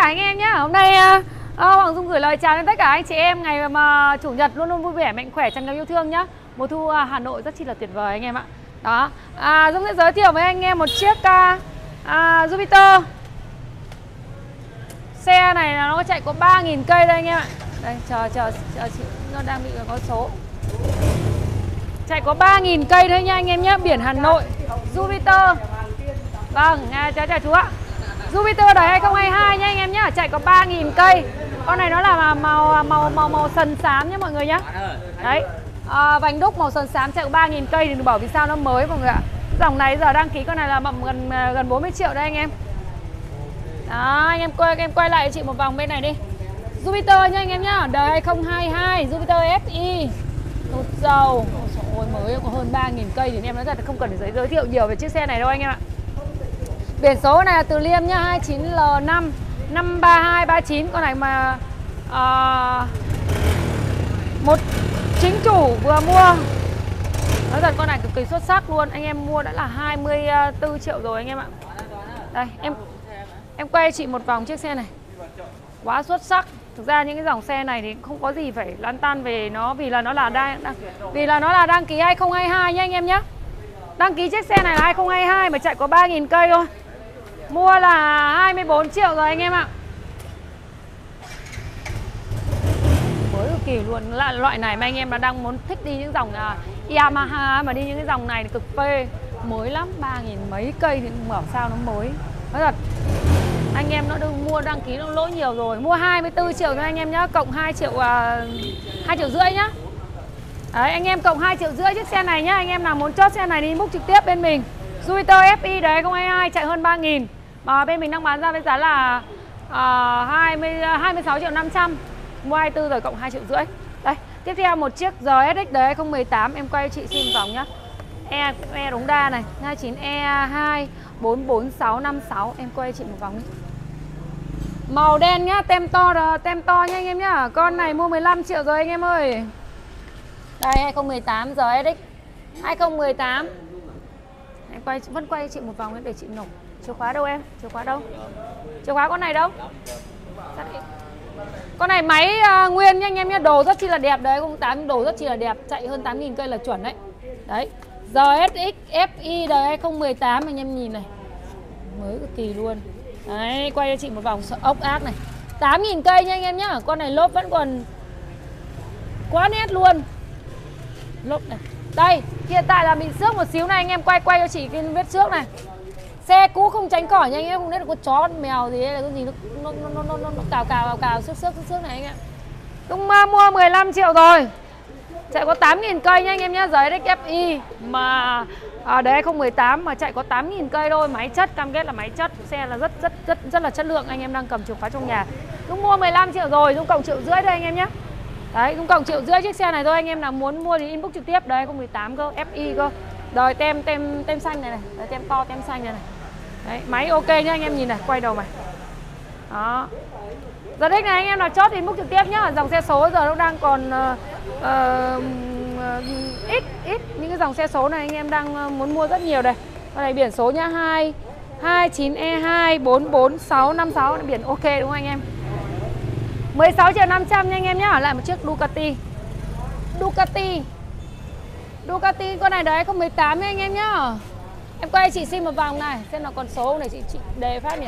anh em nhé. Hôm nay Hoàng Dung gửi lời chào đến tất cả anh chị em ngày mà chủ nhật luôn luôn vui vẻ, mạnh khỏe, tràn ngập yêu thương nhá. Mùa thu Hà Nội rất chi là tuyệt vời anh em ạ. Đó, Dung sẽ giới thiệu với anh em một chiếc Jupiter. Xe này là nó chạy có 3.000 cây đây anh em ạ. Đây, chờ chị, nó đang bị có số. Chạy có 3.000 cây thôi nha anh em nhé. Biển Hà Nội, Jupiter. Vâng, chào chú ạ. Jupiter đời 2022 nha anh em nhé. Chạy có 3.000 cây. Con này nó là màu sần xám nhé mọi người nhé. Đấy, vành đúc màu sần xám chạy có 3.000 cây thì đừng bảo vì sao nó mới mọi người ạ. Dòng này giờ đăng ký con này là gần 40 triệu đây anh em. Đó, anh em quay lại cho chị một vòng bên này đi. Jupiter nha anh em nhá, đời 2022, Jupiter FI. Tụt dầu. Ôi mới có hơn 3.000 cây thì anh em nói thật là không cần phải giới thiệu nhiều về chiếc xe này đâu anh em ạ. Biển số này là Từ Liêm nhá, 29L5 53239. Con này mà một chính chủ vừa mua. Nói thật con này cực kỳ xuất sắc luôn. Anh em mua đã là 24 triệu rồi anh em ạ. Đây, em quay chị một vòng chiếc xe này. Quá xuất sắc. Thực ra những cái dòng xe này thì không có gì phải lăn tăn về nó, vì là nó là đăng ký 2022 nhá anh em nhé. Đăng ký chiếc xe này là 2022 mà chạy có 3.000 cây thôi. Mua là 24 triệu rồi anh em ạ. Mới cực kỳ luôn. Là loại này mà anh em là đang muốn thích đi những dòng Yamaha mà đi những cái dòng này thì cực phê. Mới lắm, 3.000 mấy cây thì bảo sao nó mới. Nói thật, anh em nó mua đăng ký nó lỗi nhiều rồi. Mua 24 triệu cho anh em nhá, cộng 2 triệu 2,5 triệu nhá. Đấy, anh em cộng 2,5 triệu chiếc xe này nhá. Anh em nào muốn chốt xe này đi book trực tiếp bên mình. Jupiter FI đời 2022 chạy hơn 3.000. Mà bên mình đang bán ra với giá là 26 triệu 500. Mua 24 rồi cộng 2,5 triệu. Đây, tiếp theo một chiếc GSX đời 2018. Em quay cho chị xin vòng nhá. E đống đa này, 29E2 44656. Em quay cho chị một vòng đi. Màu đen nhá, tem to nha anh em nhá. Con này mua 15 triệu rồi anh em ơi. Đây 2018 GSX 2018. Em vẫn quay cho chị một vòng để chị nổ. Chìa khóa đâu em? Chìa khóa đâu? Chìa khóa con này đâu? Con này máy nguyên nha anh em nhé. Đồ rất chi là đẹp đấy, 08 đồ rất chi là đẹp. Chạy hơn 8.000 cây là chuẩn đấy. Đấy, GSX FI đời 2018 anh em nhìn này. Mới cực kỳ luôn. Đấy, quay cho chị một vòng ốc ác này. 8.000 cây nha anh em nhá. Con này lốp vẫn còn quá nét luôn. Lốp này. Đây, hiện tại là bị xước một xíu này, anh em quay cho chị cái vết xước này. Xe cũ không tránh khỏi nha anh em, không biết là có chó con mèo gì hay là cái gì nó cào xước này anh em. Đúng mua 15 triệu rồi. Chạy có 8.000 cây nha anh em nhá, GSX FI mà đấy 2018 mà chạy có 8.000 cây thôi, máy chất, cam kết là máy chất, xe là rất là chất lượng. Anh em đang cầm chìa khóa trong nhà. Đúng mua 15 triệu rồi, Dung cộng 1,5 triệu đây anh em nhé. Đấy, Dung cộng 1,5 triệu chiếc xe này thôi, anh em nào muốn mua thì inbox trực tiếp. Đấy 2018 cơ, FI cơ. Rồi tem xanh này này, đấy, tem to tem xanh này này. Đấy, máy ok nhá anh em nhìn này, quay đầu mày. Đó. Giờ đích này anh em nào chốt thì inbox trực tiếp nhá. Dòng xe số giờ nó đang còn ít những cái dòng xe số này anh em đang muốn mua rất nhiều đây. Con này biển số nhá, 29E2 44656 biển ok đúng không anh em? 16 triệu 500 nha anh em nhá. Lại một chiếc Ducati con này đời 2018 nha anh em nhá. Em quay chị xin một vòng này xem nó còn số không để chị đề phát nhỉ.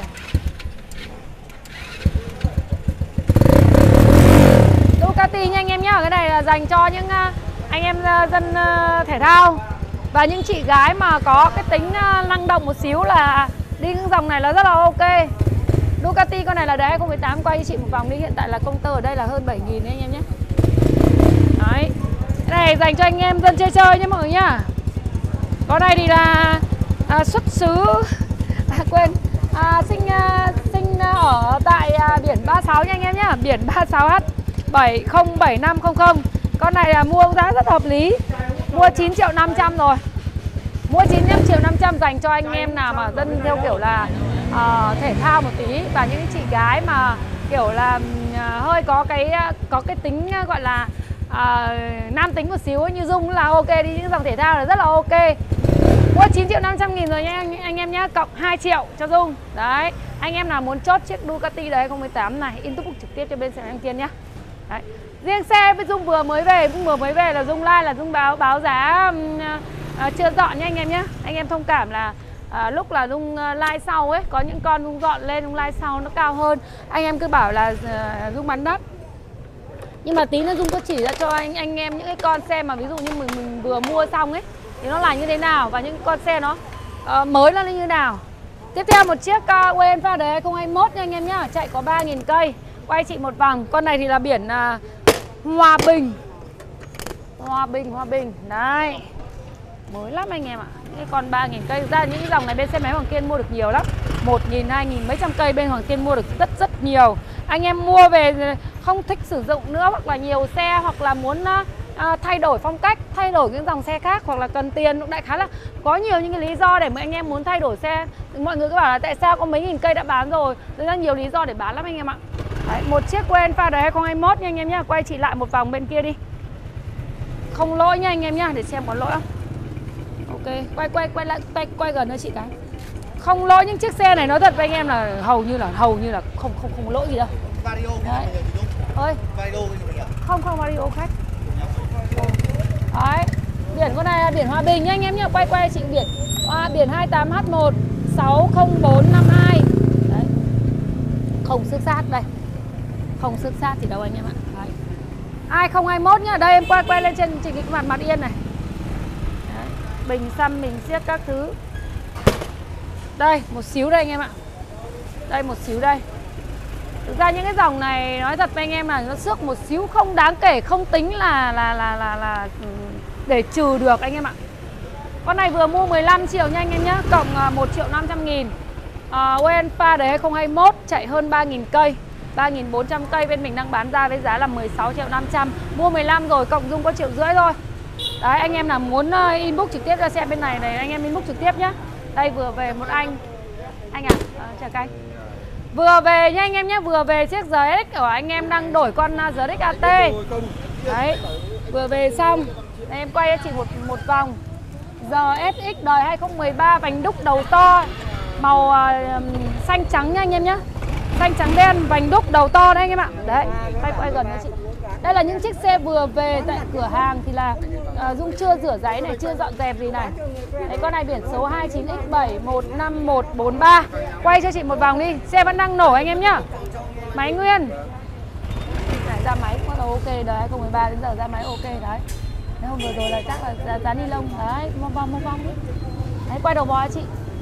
Ducati nha anh em nhá. Cái này là dành cho những anh em dân thể thao và những chị gái mà có cái tính năng động một xíu là đi những dòng này là rất là ok. Ducati con này là đời 2018, quay cho chị một vòng đi. Hiện tại là công tơ ở đây là hơn 7.000 anh em nhé. Đấy, cái này dành cho anh em dân chơi nhé mọi người nhá. Con này thì là xuất xứ sinh ở tại biển 36 nha anh em nhá. Biển 36H 707500. Con này là mua giá rất hợp lý. Mua 9 triệu 500 rồi. Mua 9 triệu 500 dành cho anh em nào mà dân theo kiểu là thể thao một tí, và những chị gái mà kiểu là hơi có cái tính gọi là nam tính một xíu ấy, như Dung là ok, đi những dòng thể thao là rất là ok. Mua 9.500.000 rồi nha anh em nhá, cộng 2 triệu cho Dung. Đấy, anh em nào muốn chốt chiếc Ducati đời 2018 này, inbox trực tiếp cho bên xe em Kiên nhá. Đấy. Riêng xe với Dung vừa mới về là Dung like là Dung báo giá chưa dọn nha anh em nhé. Anh em thông cảm là lúc là Dung like sau ấy, có những con Dung dọn lên, Dung like sau nó cao hơn. Anh em cứ bảo là Dung bán đắt. Nhưng mà tí nữa Dung có chỉ ra cho anh em những cái con xe mà ví dụ như mình vừa mua xong ấy thì nó là như thế nào, và những con xe nó mới nó như nào. Tiếp theo một chiếc Wayanfa đời 2021 nha anh em nhá, chạy có 3.000 cây. Quay chị một vòng. Con này thì là biển Hòa Bình. Hòa Bình. Đấy. Mới lắm anh em ạ. Cái con 3.000 cây. Ra những cái dòng này bên xe máy Hoàng Kiên mua được nhiều lắm. 1.000, 2.000 mấy trăm cây bên Hoàng Kiên mua được rất nhiều. Anh em mua về không thích sử dụng nữa, hoặc là nhiều xe, hoặc là muốn thay đổi phong cách, thay đổi những dòng xe khác, hoặc là cần tiền. Đại khái là có nhiều những cái lý do để mà anh em muốn thay đổi xe. Mọi người cứ bảo là tại sao có mấy nghìn cây đã bán rồi. Thực ra nhiều lý do để bán lắm anh em ạ. Đấy, một chiếc Wayanfa đời 2021 nha anh em nhá. Quay chị lại một vòng bên kia đi. Không lỗi nha anh em nhá, để xem có lỗi không. Ok, quay gần cho chị cái. Không lỗi, những chiếc xe này nói thật với anh em là hầu như là không lỗi gì đâu. Đấy. Ơi. Không Vario khách. Đấy. Biển con này là biển Hòa Bình nha anh em nhá. Quay chị biển. Biển 28H1 60452. Đấy. Không xước sát đây. Không xước sát gì đâu anh em ạ. Đấy. 2021 nhá. Đây em quay lên trên cái mặt yên này. Đấy. Bình xăm, bình xiếc các thứ. Đây, một xíu đây anh em ạ. Đây, một xíu đây. Thực ra những cái dòng này nói thật với anh em là nó xước một xíu không đáng kể, không tính là để trừ được anh em ạ. Con này vừa mua 15 triệu nha anh em nhé, cộng 1.500.000. Wayanfa đời 2021 chạy hơn 3.000 cây, 3.400 cây, bên mình đang bán ra với giá là 16.500.000. Mua 15 rồi, cộng Dung có 1,5 triệu thôi. Đấy, anh em nào muốn inbox trực tiếp ra xem bên này anh em inbox trực tiếp nhé. Đây vừa về một anh à, chào anh. Vừa về nha anh em nhé, vừa về chiếc GSX của anh em đang đổi con GSX AT. Đấy, vừa về xong. Đây, em quay cho chị một vòng. GSX đời 2013, vành đúc đầu to, màu xanh trắng nha anh em nhé. Xanh trắng đen, vành đúc đầu to đấy anh em ạ. Đấy, quay gần cho chị. Đây là những chiếc xe vừa về tại cửa hàng thì là Dung chưa rửa giấy này, chưa dọn dẹp gì này. Đấy, con này biển số 29X7151143. Quay cho chị một vòng đi, xe vẫn đang nổ anh em nhá. Máy nguyên. Này, ra máy cũng là ok, đời 2013 đến giờ ra máy ok đấy. Đấy, hôm vừa rồi là chắc là dán ni lông. Đấy, một vòng đi. Đấy, quay đầu bò cho chị.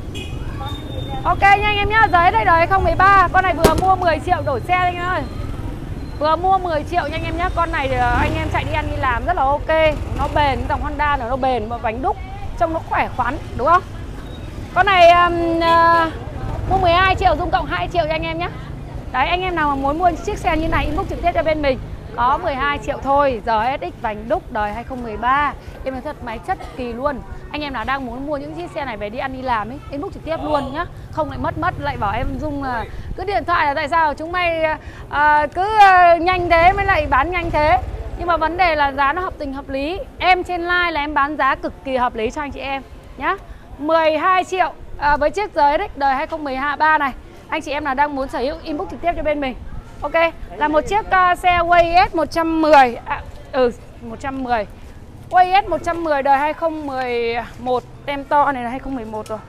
Ok nha anh em nhá, giấy đây đời 2013. Con này vừa mua 10 triệu đổi xe anh em ơi. Vừa mua 10 triệu nha anh em nhé. Con này thì anh em chạy đi ăn đi làm rất là ok. Nó bền, dòng Honda nó bền và bánh đúc, trông nó khỏe khoắn, đúng không? Con này mua 12 triệu, Dung cộng 2 triệu cho anh em nhé. Đấy, anh em nào mà muốn mua chiếc xe như này inbox trực tiếp cho bên mình. Có 12 triệu thôi, GSX vành đúc đời 2013. Em nói thật máy chất kỳ luôn. Anh em nào đang muốn mua những chiếc xe này về đi ăn đi làm ấy, inbox trực tiếp luôn nhá. Không lại mất lại bảo em Dung cứ điện thoại là tại sao chúng mày cứ nhanh thế mới lại bán nhanh thế. Nhưng mà vấn đề là giá nó hợp tình hợp lý. Em trên live là em bán giá cực kỳ hợp lý cho anh chị em nhá. 12 triệu với chiếc GSX đời 2013 này. Anh chị em nào đang muốn sở hữu inbox trực tiếp cho bên mình. Ok, là một chiếc xe Wayanfa 110. 110. Wayanfa 110 đời 2011. Tem to này là 2011 rồi.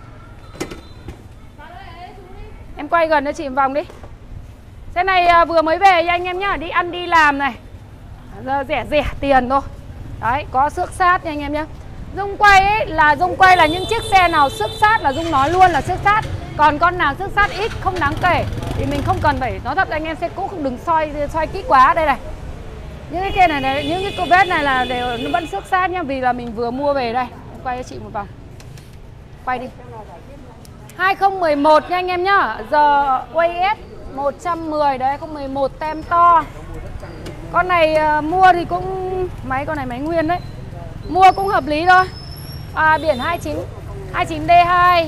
Em quay gần cho chị một vòng đi. Xe này vừa mới về nha anh em nhá, đi ăn đi làm này. Giờ rẻ tiền thôi. Đấy, có xước sát nha anh em nhá. Dung quay ấy là Dung quay là những chiếc xe nào xước sát là Dung nói luôn là xước sát. Còn con nào xước sát ít không đáng kể thì mình không cần phải nói thật anh em, xe cũ không đừng soi kỹ quá. Đây này. Những cái kia này, những cái vết này là đều nó vẫn xước sát nhá, vì là mình vừa mua về đây. Quay cho chị một vòng. Quay đi. 2011 nha anh em nhá. Giờ Wayanfa 110 đấy, 2011 tem to. Con này mua thì cũng con này máy nguyên đấy. Mua cũng hợp lý thôi. Biển 29D2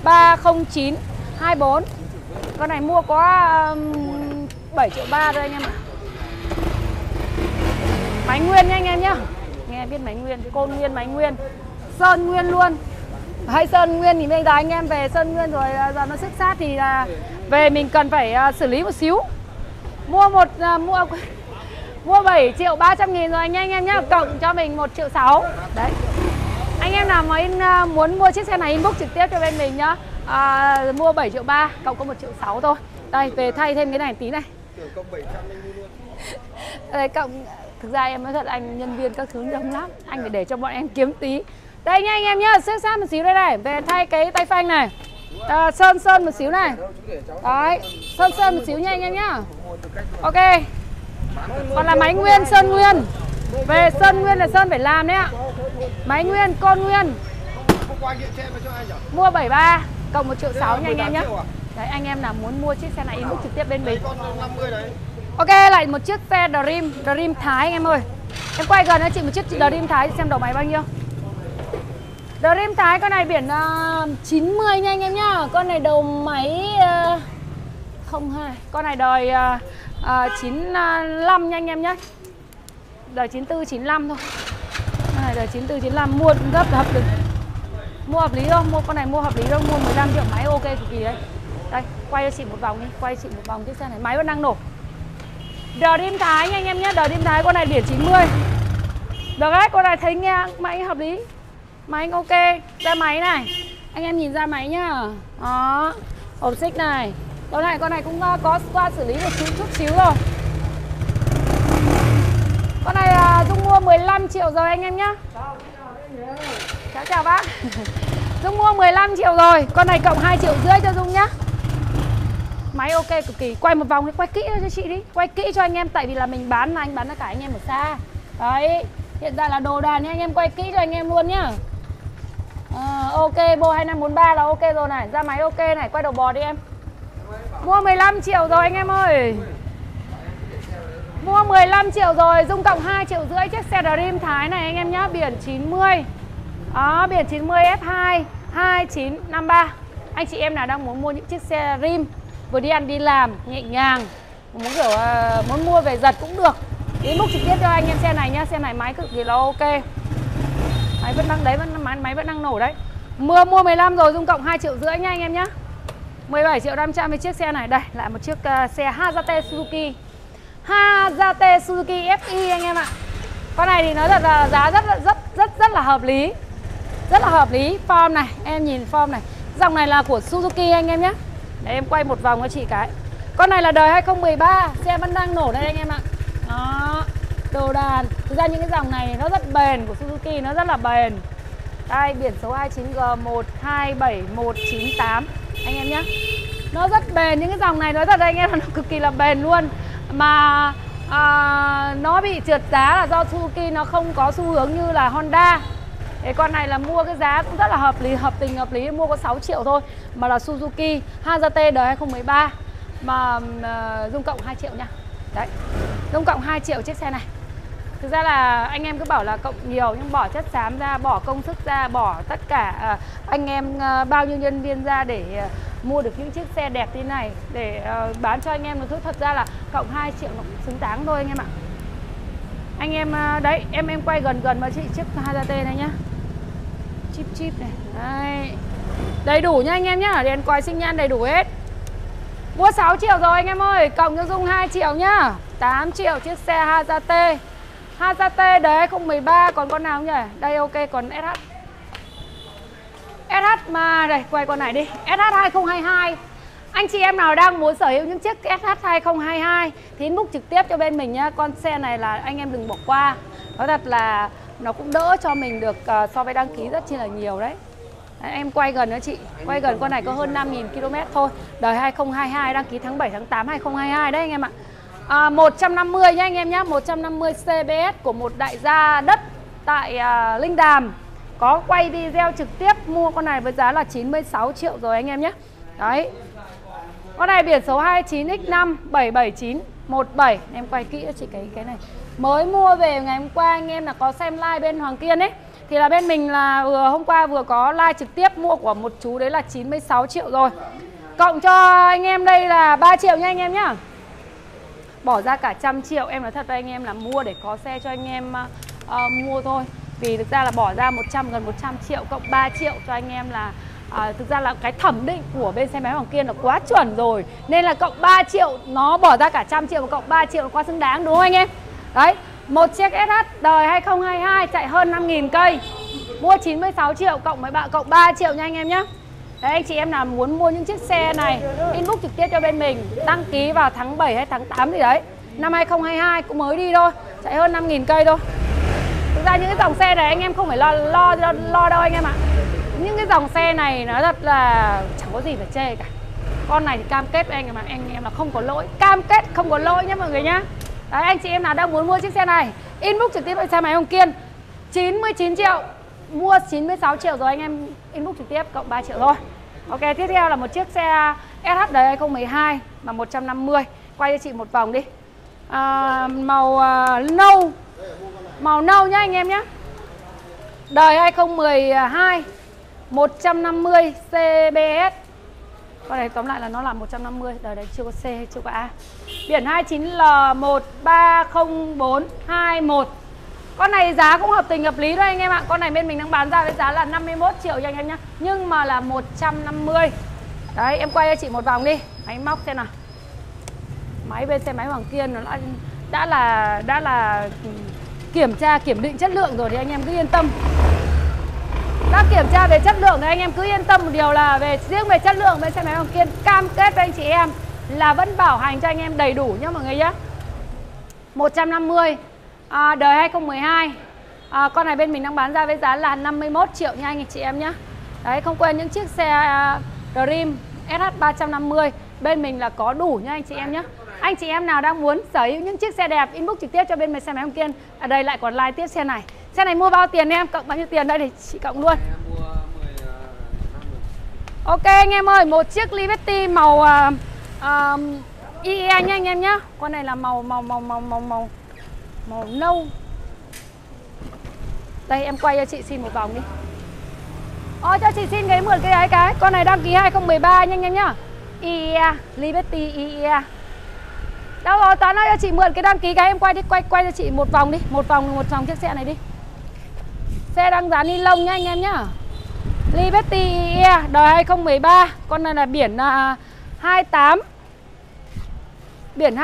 30924. Con này mua có 7,3 triệu thôi anh em ạ. Máy nguyên nha anh em nhá. Nghe biết máy nguyên, côn nguyên, máy nguyên, sơn nguyên luôn. Hay Sơn Nguyên thì bây giờ anh em về Sơn Nguyên rồi giờ nó xích sát thì là về mình cần phải xử lý một xíu. Mua 7 triệu 300 nghìn rồi anh em nhé, cộng cho mình 1 triệu 6. Đấy. Anh em nào mà muốn mua chiếc xe này inbox trực tiếp cho bên mình nhá. Mua 7 triệu 3 cộng có 1 triệu 6 thôi. Đây về thay thêm cái này tí này. Cộng 700 anh mua luôn. Đây cộng, thực ra em nói thật anh nhân viên các thứ đông lắm, anh phải để cho bọn em kiếm tí. Đây nha anh em nhá, xếp sát một xíu đây này, về thay cái tay phanh này. Sơn một xíu này. Đấy, sơn một xíu nha anh em nhá. Ok. Còn là máy nguyên, sơn nguyên. Về sơn nguyên là sơn phải làm đấy ạ. Máy nguyên, con nguyên. Mua 73 cộng 1 triệu 6 nha anh em nhé. Đấy, anh em nào muốn mua chiếc xe này inbox trực tiếp bên mình. Ok, lại một chiếc xe Dream Thái anh em ơi. Em quay gần cho chị một chiếc Dream Thái xem đầu máy bao nhiêu. Dream Thái con này biển 90 nha anh em nhá. Con này đầu máy 02. Con này đời 95 nha anh em nhé. Đời 94 95 thôi. Con này đời 94 95 mua rất là hợp lý. Mua hợp lý không? Mua con này mua hợp lý không? Mua 15 triệu máy ok cực kỳ đấy. Đây, quay cho chị một vòng đi, quay chị một vòng chiếc xe này, máy vẫn đang nổ. Dream Thái nha anh em nhé, Dream Thái con này biển 90. Được đấy, con này thấy nghe máy hợp lý. Máy ok, ra máy này. Anh em nhìn ra máy nhá. Đó, hộp xích này. Con này cũng có qua xử lý được chút xíu rồi. Con này Dung mua 15 triệu rồi anh em nhá. Chào bác. Dung mua 15 triệu rồi. Con này cộng 2,5 triệu cho Dung nhá. Máy ok cực kỳ. Quay một vòng đi, quay kỹ cho chị đi. Quay kỹ cho anh em, tại vì là mình bán mà anh bán cho cả anh em ở xa. Đấy, hiện tại là đồ đàn nha anh em, quay kỹ cho anh em luôn nhá. Ok, Bo 2543 là ok rồi này. Ra máy ok này, quay đầu bò đi em. Mua 15 triệu rồi anh em ơi. Mua 15 triệu rồi, Dung cộng 2,5 triệu chiếc xe Dream Thái này anh em nhá, biển 90. Đó, biển 90 F2 2953. Anh chị em nào đang muốn mua những chiếc xe Dream vừa đi ăn đi làm nhẹ nhàng, muốn kiểu muốn mua về giật cũng được, inbox trực tiếp cho anh em xe này nhá. Xe này máy cực kỳ là ok. Máy vẫn đang đấy, máy vẫn đang nổ đấy. Mua 15 rồi, Dung cộng 2,5 triệu nha anh em nhá. 17 triệu 500 với chiếc xe này. Đây, lại một chiếc xe Hayate Suzuki. Hayate Suzuki FI anh em ạ. Con này thì nói thật là giá rất là hợp lý. Rất là hợp lý. Form này, em nhìn form này. Dòng này là của Suzuki anh em nhé. Để em quay một vòng cho chị cái. Con này là đời 2013, xe vẫn đang nổ đây anh em ạ. Đó, đồ đàn. Thực ra những cái dòng này nó rất bền, của Suzuki nó rất là bền. Đây, biển số 29G127198 anh em nhé. Nó rất bền, những cái dòng này nói thật anh em, nó cực kỳ là bền luôn. Mà nó bị trượt giá là do Suzuki nó không có xu hướng như là Honda. Cái con này là mua cái giá cũng rất là hợp lý, mua có 6 triệu thôi. Mà là Suzuki Hayate đời 2013. Mà Dung cộng 2 triệu nha. Đấy, Dung cộng 2 triệu chiếc xe này. Thực ra là anh em cứ bảo là cộng nhiều, nhưng bỏ chất xám ra, bỏ công sức ra, bỏ tất cả anh em bao nhiêu nhân viên ra để mua được những chiếc xe đẹp như này để bán cho anh em. Nó thật ra là cộng 2 triệu nó cũng xứng đáng thôi anh em ạ. Anh em đấy, em quay gần vào chị chiếc Hayate này nhá. Chip này. Đây. Đầy đủ nha anh em nhá, đèn còi sinh nhan đầy đủ hết. Mua 6 triệu rồi anh em ơi, cộng cho Dung 2 triệu nhá. 8 triệu chiếc xe Hayate. Hayate đời 2013, còn con nào không nhỉ? Đây ok, còn SH. SH mà đây, quay con này đi. SH 2022. Anh chị em nào đang muốn sở hữu những chiếc SH 2022 thì inbox trực tiếp cho bên mình nhá. Con xe này là anh em đừng bỏ qua. Nói thật là nó cũng đỡ cho mình được so với đăng ký rất chi là nhiều đấy. Đấy, em quay gần nữa chị. Quay gần con này có hơn 5.000 km thôi. Đời 2022, đăng ký tháng 7 tháng 8 2022 đấy anh em ạ. 150 nhá anh em nhá, 150 CBS của một đại gia đất tại Linh Đàm. Có quay video trực tiếp mua con này với giá là 96 triệu rồi anh em nhé. Đấy. Con này biển số 29X5779117. Em quay kỹ cho chị cái này. Mới mua về ngày hôm qua anh em là có xem live bên Hoàng Kiên ấy. Thì là bên mình là hôm qua vừa có live trực tiếp mua của một chú đấy là 96 triệu rồi. Cộng cho anh em đây là 3 triệu nha anh em nhá. Bỏ ra cả 100 triệu. Em nói thật với anh em là mua để có xe cho anh em mua thôi. Vì thực ra là bỏ ra gần 100 triệu cộng 3 triệu cho anh em là thực ra là cái thẩm định của bên xe máy Hoàng Kiên là quá chuẩn rồi. Nên là cộng 3 triệu nó bỏ ra cả 100 triệu và cộng 3 triệu là quá xứng đáng, đúng không anh em? Đấy, một chiếc SH đời 2022 chạy hơn 5.000 cây, mua 96 triệu cộng với bạn cộng 3 triệu nha anh em nhé. Đấy, anh chị em nào muốn mua những chiếc xe này inbox trực tiếp cho bên mình, đăng ký vào tháng 7 hay tháng 8 gì đấy năm 2022, cũng mới đi thôi, chạy hơn 5.000 cây thôi. Thực ra những cái dòng xe này anh em không phải lo đâu anh em ạ. Những cái dòng xe này nó thật là chẳng có gì phải chê cả. Con này thì cam kết với anh em là không có lỗi, cam kết không có lỗi nhé mọi người nhá. Đấy, anh chị em nào đang muốn mua chiếc xe này inbox trực tiếp với xe máy Hoàng Kiên, 99 triệu mua 96 triệu rồi anh em inbox trực tiếp cộng 3 triệu thôi. Ok, tiếp theo là một chiếc xe SH đời 2012 mà 150. Quay cho chị một vòng đi. Màu nâu. Màu nâu nhá anh em nhé. Đời 2012 150 CBS. Con này tóm lại là nó là 150. Đời đấy chưa có C hay chưa có A. Biển 29L1300421. Con này giá cũng hợp tình hợp lý thôi anh em ạ. Con này bên mình đang bán ra với giá là 51 triệu cho anh em nhé, nhưng mà là 150. Đấy, em quay cho chị một vòng đi. Máy móc xem nào. Máy bên xe máy Hoàng Kiên nó đã là kiểm tra kiểm định chất lượng rồi thì anh em cứ yên tâm. Đã kiểm tra về chất lượng thì anh em cứ yên tâm một điều là riêng về chất lượng bên xe máy Hoàng Kiên cam kết với anh chị em là vẫn bảo hành cho anh em đầy đủ nhá mọi người nhé. 150 đời 2012. Con này bên mình đang bán ra với giá là 51 triệu nha anh chị em nhé. Đấy, không quên những chiếc xe Dream SH 350 bên mình là có đủ nha anh chị em nhé. Anh chị em nào đang muốn sở hữu những chiếc xe đẹp inbox trực tiếp cho bên xe máy Hoàng Kiên. Ở đây lại còn like tiếp xe này. Xe này mua bao tiền em? Cộng bao nhiêu tiền đây để chị cộng luôn. Ok anh em ơi, một chiếc Liberty màu IE nha anh em nhé. Con này là màu nâu. Đây em quay cho chị xin một vòng đi. Cho chị xin cái mượn cái ấy cái. Con này đăng ký 2013 nha anh em nhá. IE, Liberty IE. Đâu rồi, Toán ơi cho chị mượn cái đăng ký cái em quay đi, quay cho chị một vòng đi, một vòng chiếc xe này đi. Xe đang dán ni lông nhá anh em nhá. Liberty IE đời 2013, con này là biển 28. Biển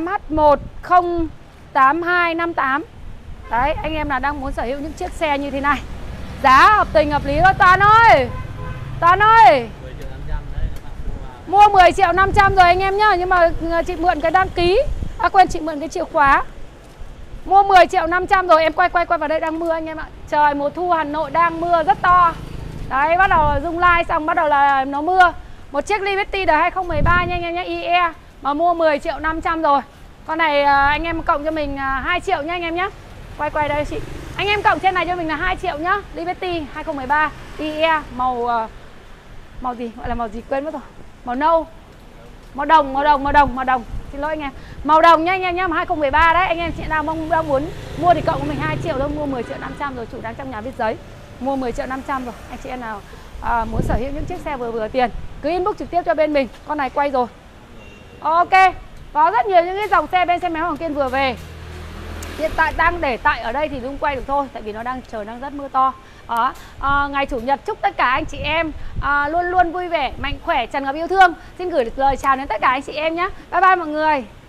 28H108258. Đấy, anh em nào đang muốn sở hữu những chiếc xe như thế này, giá hợp tình hợp lý thôi Toàn ơi. Toàn ơi. Mua 10 triệu 500 rồi anh em nhá, nhưng mà chị mượn cái đăng ký. Quên chị mượn cái chìa khóa. Mua 10 triệu 500 rồi, em quay vào đây đang mưa anh em ạ. Trời mùa thu Hà Nội đang mưa rất to. Đấy, bắt đầu rung like xong bắt đầu là nó mưa. Một chiếc Liberty đời 2013 nha anh em nhé, IE mà mua 10 triệu 500 rồi. Con này anh em cộng cho mình 2 triệu nhá anh em nhé. Quay đây chị. Anh em cộng trên này cho mình là 2 triệu nhá. Liberty 2013 IE màu gì, gọi là màu gì quên mất rồi. Màu nâu. Màu đồng. Xin lỗi anh em. Màu đồng nhá anh em nhá, 2013 đấy. Anh em chị nào đang muốn mua thì cộng cho mình 2 triệu thôi, mua 10 triệu 500 rồi, chủ đang trong nhà viết giấy. Mua 10 triệu 500 rồi. Anh chị em nào muốn sở hữu những chiếc xe vừa tiền cứ inbox trực tiếp cho bên mình. Con này quay rồi. Ok. Có rất nhiều những cái dòng xe bên xe máy Hoàng Kiên vừa về. Hiện tại đang để tại ở đây thì không quay được thôi, tại vì nó trời đang rất mưa to. Đó. Ngày Chủ nhật chúc tất cả anh chị em luôn luôn vui vẻ, mạnh khỏe, tràn ngập yêu thương. Xin gửi lời chào đến tất cả anh chị em nhé. Bye bye mọi người.